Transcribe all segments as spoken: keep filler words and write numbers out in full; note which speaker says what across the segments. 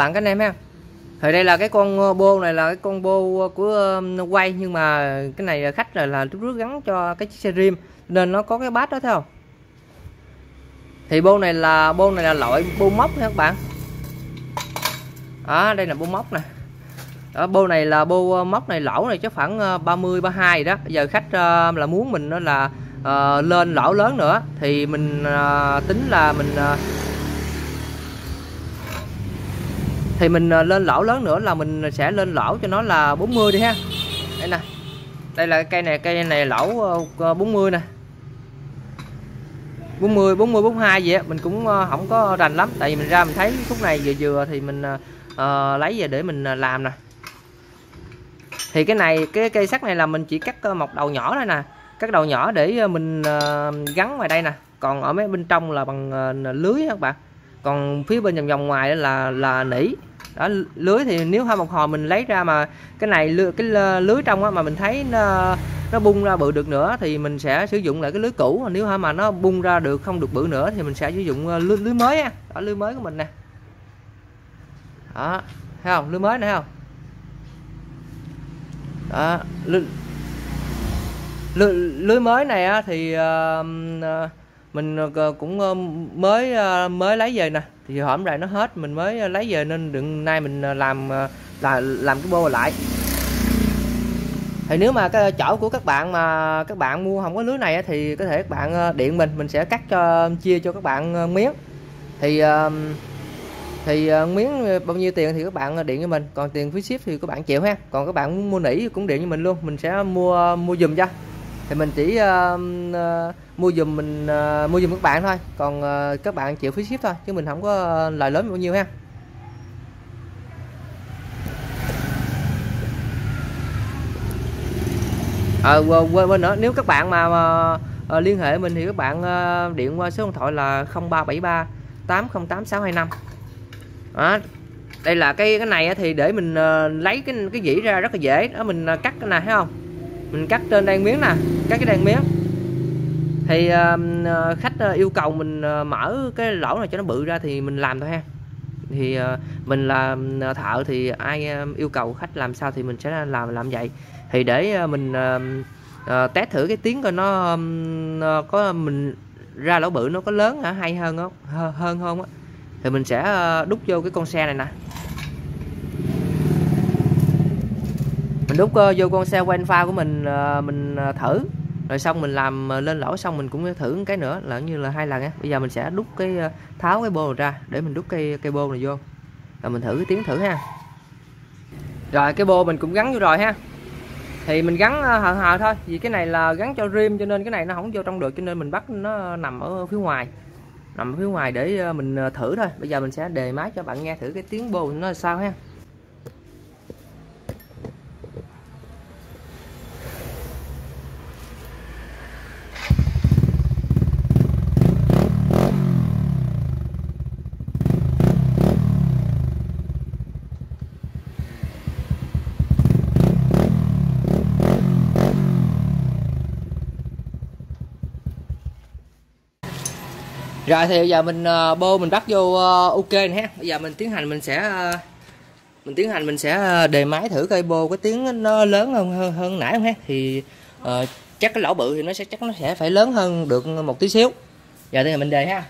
Speaker 1: tặng các anh em ha. Thì đây là cái con bô này là cái con bô của quay, nhưng mà cái này khách là là trước gắn cho cái chiếc xe rim nên nó có cái bát đó thấy không. Thì bô này là bô này là loại bô móc nha các bạn. Đó, đây là bô móc nè. Đó, bô này là bô móc này lỗ này chắc khoảng ba mươi ba mươi hai đó. Giờ khách uh, là muốn mình đó là uh, lên lỗ lớn nữa thì mình uh, tính là mình uh, thì mình uh, lên lỗ lớn nữa là mình sẽ lên lỗ cho nó là bốn mươi đi ha. Đây nè. Đây là cây này, cây này lỗ uh, bốn mươi nè. bốn mươi, bốn mươi, bốn mươi hai vậy á, mình cũng uh, không có rành lắm, tại vì mình ra mình thấy khúc này vừa vừa thì mình uh, lấy về để mình làm nè. Thì cái này cái cây sắt này là mình chỉ cắt một đầu nhỏ thôi nè, cắt đầu nhỏ để mình uh, gắn ngoài đây nè, còn ở mấy bên trong là bằng uh, lưới các bạn, còn phía bên vòng vòng ngoài là là nỉ đó. Lưới thì nếu hai một hồi mình lấy ra mà cái này lưới, cái lưới trong á mà mình thấy nó, nó bung ra bự được nữa thì mình sẽ sử dụng lại cái lưới cũ, nếu mà nó bung ra được không được bự nữa thì mình sẽ sử dụng lưới, lưới mới á. Đó, lưới mới của mình nè, đó thấy không, lưới mới này thấy không. Đó, lưới, lưới, lưới mới này á, thì uh, mình cũng mới mới lấy về nè, thì hổm này nó hết mình mới lấy về nên đừng nay mình làm là làm cái bô lại. Thì nếu mà cái chỗ của các bạn mà các bạn mua không có lưới này thì có thể các bạn điện mình mình sẽ cắt cho chia cho các bạn miếng, thì thì miếng bao nhiêu tiền thì các bạn điện cho mình, còn tiền phí ship thì các bạn chịu ha. Còn các bạn muốn mua nỉ cũng điện cho mình luôn, mình sẽ mua mua giùm cho, thì mình chỉ uh, uh, mua giùm mình uh, mua giùm các bạn thôi, còn uh, các bạn chịu phí ship thôi chứ mình không có lời lớn bao nhiêu ha. Ờ à, quên quên nữa, nếu các bạn mà, mà uh, liên hệ mình thì các bạn uh, điện qua số điện thoại là không ba bảy ba tám không tám sáu hai năm. Đó. Đây là cái cái này thì để mình uh, lấy cái cái dĩ ra rất là dễ đó, mình uh, cắt cái này thấy không, mình cắt trên đan miếng nè, cắt cái đan miếng thì uh, khách uh, yêu cầu mình uh, mở cái lỗ này cho nó bự ra thì mình làm thôi ha. Thì uh, mình là thợ thì ai uh, yêu cầu khách làm sao thì mình sẽ làm làm vậy. Thì để uh, mình uh, uh, test thử cái tiếng coi nó uh, có mình ra lỗ bự nó có lớn hả, hay hơn không, hơn hơn không á, thì mình sẽ uh, đút vô cái con xe này nè. Mình đút uh, vô con xe quen pha của mình, uh, mình uh, thử rồi xong mình làm uh, lên lỗ xong mình cũng thử một cái nữa là như là hai lần á. Bây giờ mình sẽ đút cái uh, tháo cái bô này ra để mình đút cây cây bô này vô rồi mình thử cái tiếng thử ha. Rồi cái bô mình cũng gắn vô rồi ha, thì mình gắn uh, hờ hờ thôi, vì cái này là gắn cho rim cho nên cái này nó không vô trong được, cho nên mình bắt nó nằm ở phía ngoài, nằm ở phía ngoài để uh, mình uh, thử thôi. Bây giờ mình sẽ đề máy cho bạn nghe thử cái tiếng bô nó là sao ha. Rồi thì bây giờ mình uh, bô mình bắt vô uh, ok này ha. Bây giờ mình tiến hành mình sẽ uh, mình tiến hành mình sẽ đề máy thử cây bô có tiếng nó lớn hơn hơn, hơn nãy không ha. Thì uh, chắc cái lỗ bự thì nó sẽ chắc nó sẽ phải lớn hơn được một tí xíu. Giờ thì mình đề ha.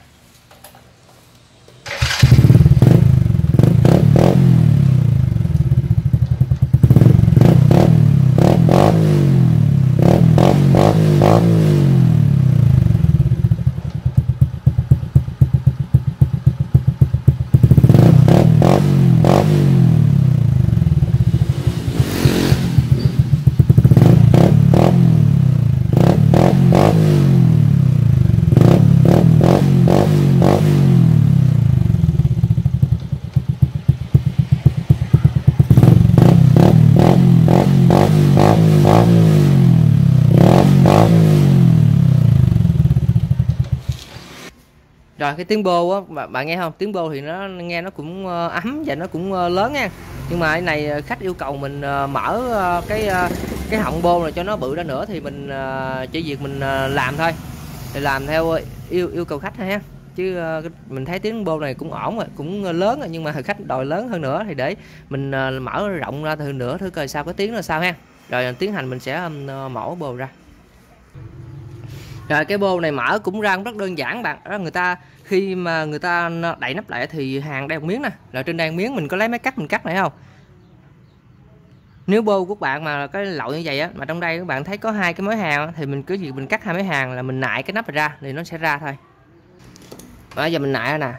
Speaker 1: Rồi cái tiếng bô á bạn nghe không, tiếng bô thì nó nghe nó cũng ấm và nó cũng lớn nha, nhưng mà cái này khách yêu cầu mình mở cái cái họng bô này cho nó bự ra nữa thì mình chỉ việc mình làm thôi, thì làm theo yêu yêu cầu khách thôi ha. chứ uh, mình thấy tiếng bô này cũng ổn rồi, cũng lớn rồi, nhưng mà khách đòi lớn hơn nữa thì để mình uh, mở rộng ra hơn nữa thử coi sao cái tiếng là sao ha. Rồi tiến hành mình sẽ uh, mổ bô ra. Rồi cái bô này mở cũng ra cũng rất đơn giản bạn. Đó, người ta khi mà người ta đậy nắp lại thì hàng đây một miếng nè, rồi trên đây một miếng mình có lấy máy cắt mình cắt này không. Nếu bô của bạn mà cái lậu như vậy á, mà trong đây các bạn thấy có hai cái mối hàng thì mình cứ gì mình cắt hai mối hàng là mình nại cái nắp này ra thì nó sẽ ra thôi. Bây giờ mình nại ra nè,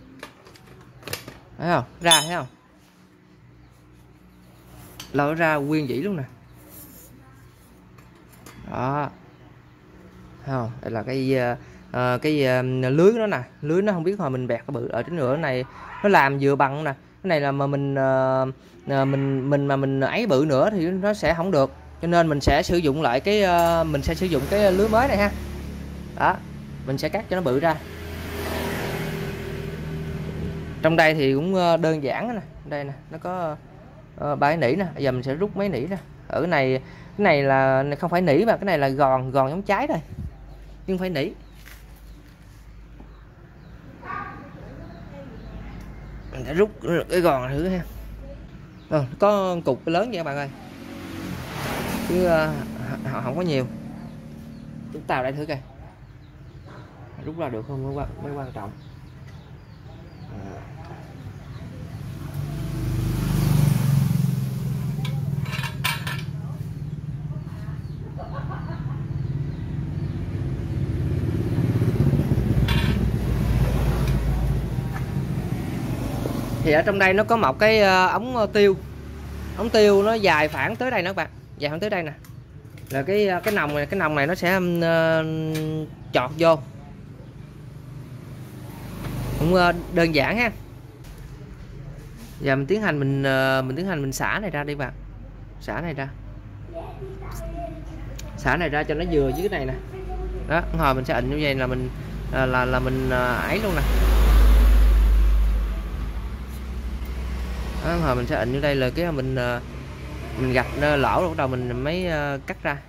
Speaker 1: thấy không, ra thấy không, lôi ra nguyên vĩ luôn nè. Đó, thấy không, đây là cái uh, cái uh, lưới nó nè, lưới nó không biết hồi mình bẹt cái bự ở trên nửa này nó làm vừa bằng nè. Cái này là mà mình uh, mình mình mà mình ấy bự nữa thì nó sẽ không được, cho nên mình sẽ sử dụng lại cái uh, mình sẽ sử dụng cái lưới mới này ha. Đó, mình sẽ cắt cho nó bự ra. Trong đây thì cũng đơn giản nè, đây nè nó có uh, ba cái nỉ nè. Bây giờ mình sẽ rút mấy nỉ ra. Ở cái này cái này là không phải nỉ mà cái này là gòn, gòn giống trái thôi nhưng phải nỉ. Mình sẽ rút cái gòn thử ha. Ờ, có cục lớn vậy các bạn ơi, chứ uh, họ không có nhiều. Chúng ta đây thử coi rút ra được không mới, mới quan trọng. À. Thì ở trong đây nó có một cái ống tiêu, ống tiêu nó dài khoảng tới đây nữa các bạn, dài khoảng tới đây nè, là cái cái nòng này, cái nòng này nó sẽ uh, chọt vô, cũng uh, đơn giản ha. Giờ mình tiến hành mình uh, mình tiến hành mình xả này ra đi bạn, xả này ra, xả này ra cho nó vừa với cái này nè. Đó, hồi mình sẽ ịnh như vậy là mình là là, là mình uh, ấy luôn nè. Đó, hồi mình sẽ ịnh như đây là cái mình uh, mình gạch lỗ bắt đầu mình mới uh, cắt ra.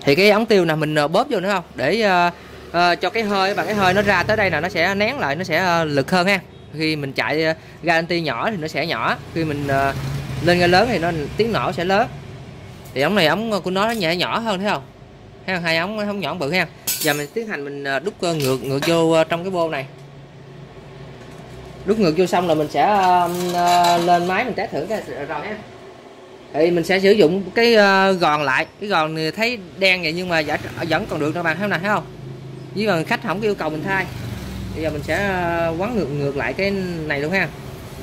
Speaker 1: Thì cái ống tiêu này mình bóp vô nữa không để uh, uh, cho cái hơi bằng cái hơi nó ra tới đây là nó sẽ nén lại, nó sẽ uh, lực hơn ha. Khi mình chạy uh, ga anti nhỏ thì nó sẽ nhỏ, khi mình uh, lên ga lớn thì nó tiếng nổ sẽ lớn. Thì ống này ống của nó nhẹ nhỏ hơn thấy không? Thấy không? Hai ống ống nhỏ bự ha. Giờ mình tiến hành mình đút ngược ngược vô trong cái bô này. Đút ngược vô xong là mình sẽ uh, uh, lên máy mình test thử cái rồi ha. Thì mình sẽ sử dụng cái uh, gòn lại, cái gòn này thấy đen vậy nhưng mà vẫn còn được các bạn thấy này thấy không? Chỉ cần khách không yêu cầu mình thay. Bây giờ mình sẽ uh, quấn ngược ngược lại cái này luôn ha.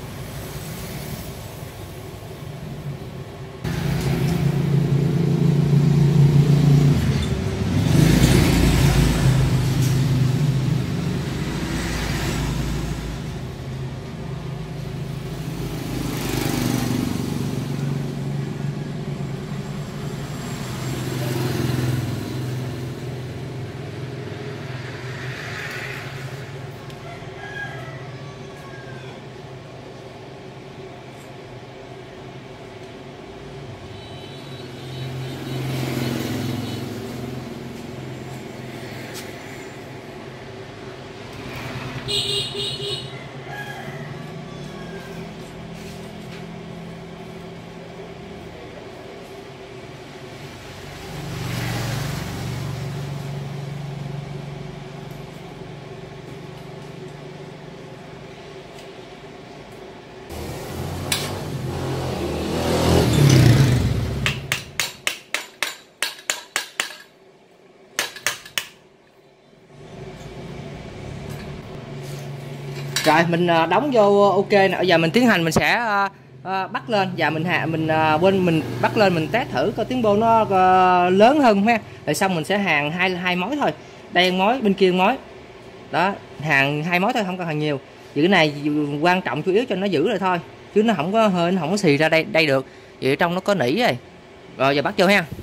Speaker 1: Rồi mình đóng vô ok nè. Bây giờ mình tiến hành mình sẽ uh, uh, bắt lên và mình hạ mình uh, bên mình bắt lên mình test thử coi tiếng bô nó uh, lớn hơn ha. Rồi xong mình sẽ hàng hai hai mối thôi. Đây mối bên kia mối. Đó, hàng hai mối thôi không cần hàng nhiều. Vì cái này quan trọng chủ yếu cho nó giữ rồi thôi. Chứ nó không có hơi nó không có xì ra đây đây được. Vì ở trong nó có nỉ rồi. Rồi giờ bắt vô ha.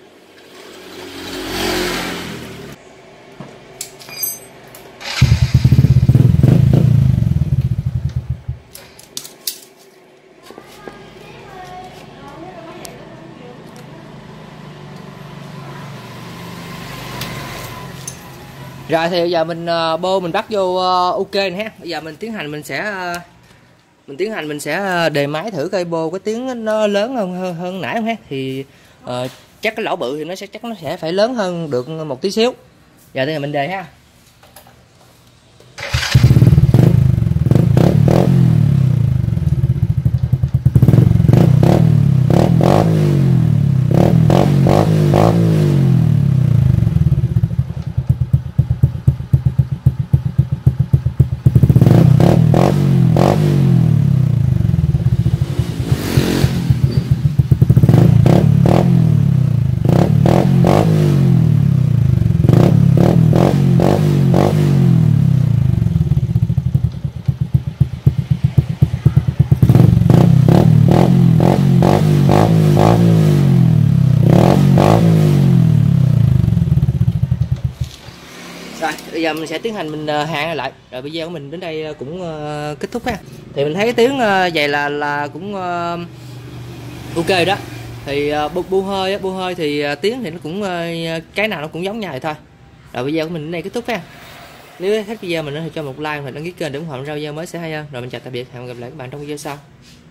Speaker 1: Rồi thì bây giờ mình uh, bô mình bắt vô uh, ok này ha. Bây giờ mình tiến hành mình sẽ uh, mình tiến hành mình sẽ đề máy thử cây bô cái tiếng nó lớn hơn hơn, hơn nãy không ha. Thì uh, chắc cái lỗ bự thì nó sẽ chắc nó sẽ phải lớn hơn được một tí xíu. Giờ thì mình đề ha. Rồi bây giờ mình sẽ tiến hành mình hạ lại. Rồi video của mình đến đây cũng uh, kết thúc ha. Thì mình thấy cái tiếng uh, vậy là là cũng uh, ok đó. Thì uh, bu, bu hơi bu hơi thì uh, tiếng thì nó cũng uh, cái nào nó cũng giống nhau vậy thôi. Rồi video của mình đến đây kết thúc ha. Nếu thích video mình thì cho một like và đăng ký kênh để ủng hộ ra video mới sẽ hay hơn. Rồi mình chào tạm biệt, hẹn gặp lại các bạn trong video sau.